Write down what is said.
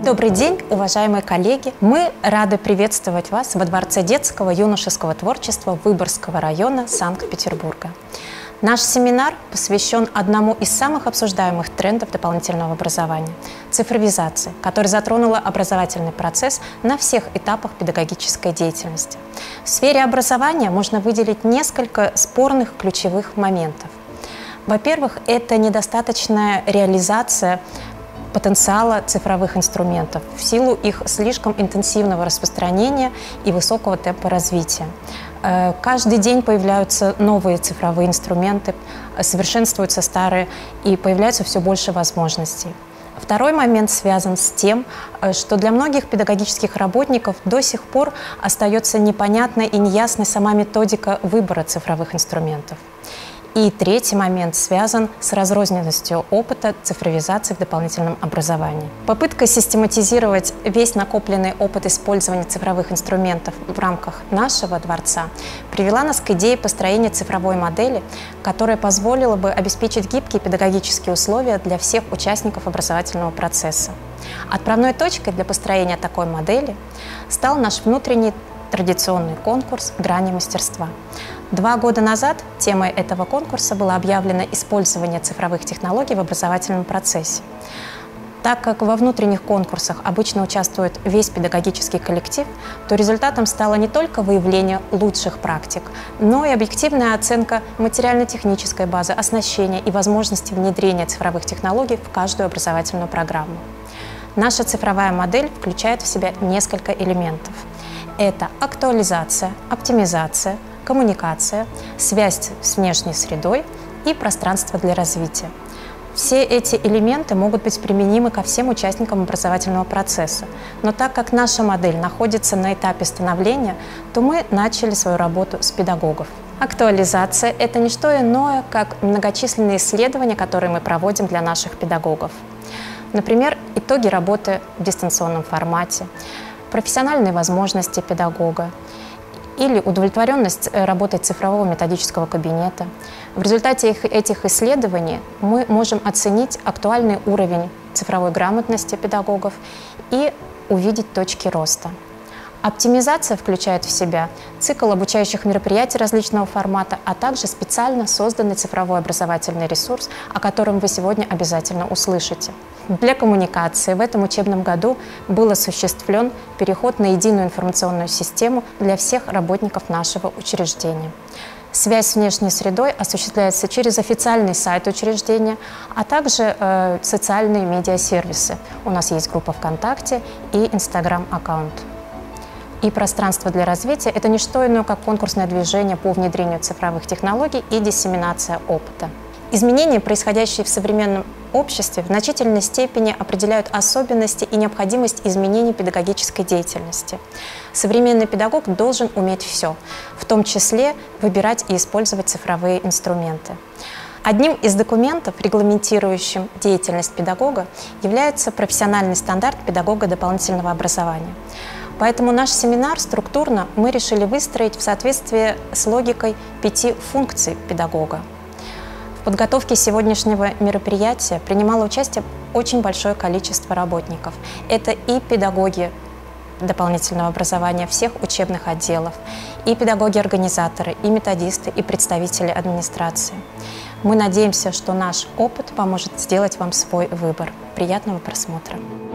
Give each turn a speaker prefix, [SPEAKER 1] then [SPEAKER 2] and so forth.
[SPEAKER 1] Добрый день, уважаемые коллеги! Мы рады приветствовать вас во Дворце детского юношеского творчества Выборгского района Санкт-Петербурга. Наш семинар посвящен одному из самых обсуждаемых трендов дополнительного образования – цифровизации, которая затронула образовательный процесс на всех этапах педагогической деятельности. В сфере образования можно выделить несколько спорных ключевых моментов. Во-первых, это недостаточная реализация потенциала цифровых инструментов в силу их слишком интенсивного распространения и высокого темпа развития. Каждый день появляются новые цифровые инструменты, совершенствуются старые, и появляется все больше возможностей. Второй момент связан с тем, что для многих педагогических работников до сих пор остается непонятной и неясной сама методика выбора цифровых инструментов. И третий момент связан с разрозненностью опыта цифровизации в дополнительном образовании. Попытка систематизировать весь накопленный опыт использования цифровых инструментов в рамках нашего дворца привела нас к идее построения цифровой модели, которая позволила бы обеспечить гибкие педагогические условия для всех участников образовательного процесса. Отправной точкой для построения такой модели стал наш внутренний традиционный конкурс «Грани мастерства». 2 года назад темой этого конкурса было объявлено использование цифровых технологий в образовательном процессе. Так как во внутренних конкурсах обычно участвует весь педагогический коллектив, то результатом стало не только выявление лучших практик, но и объективная оценка материально-технической базы, оснащения и возможности внедрения цифровых технологий в каждую образовательную программу. Наша цифровая модель включает в себя несколько элементов. Это актуализация, оптимизация, коммуникация, связь с внешней средой и пространство для развития. Все эти элементы могут быть применимы ко всем участникам образовательного процесса, но так как наша модель находится на этапе становления, то мы начали свою работу с педагогов. Актуализация – это не что иное, как многочисленные исследования, которые мы проводим для наших педагогов. Например, итоги работы в дистанционном формате, профессиональные возможности педагога или удовлетворенность работой цифрового методического кабинета. В результате этих исследований мы можем оценить актуальный уровень цифровой грамотности педагогов и увидеть точки роста. Оптимизация включает в себя цикл обучающих мероприятий различного формата, а также специально созданный цифровой образовательный ресурс, о котором вы сегодня обязательно услышите. Для коммуникации в этом учебном году был осуществлен переход на единую информационную систему для всех работников нашего учреждения. Связь с внешней средой осуществляется через официальный сайт учреждения, а также социальные медиасервисы. У нас есть группа ВКонтакте и Инстаграм-аккаунт. И пространство для развития – это не что иное, как конкурсное движение по внедрению цифровых технологий и диссеминация опыта. Изменения, происходящие в современном обществе, в значительной степени определяют особенности и необходимость изменений педагогической деятельности. Современный педагог должен уметь все, в том числе выбирать и использовать цифровые инструменты. Одним из документов, регламентирующим деятельность педагога, является профессиональный стандарт педагога дополнительного образования. Поэтому наш семинар структурно мы решили выстроить в соответствии с логикой 5 функций педагога. В подготовке сегодняшнего мероприятия принимало участие очень большое количество работников. Это и педагоги дополнительного образования всех учебных отделов, и педагоги-организаторы, и методисты, и представители администрации. Мы надеемся, что наш опыт поможет сделать вам свой выбор. Приятного просмотра!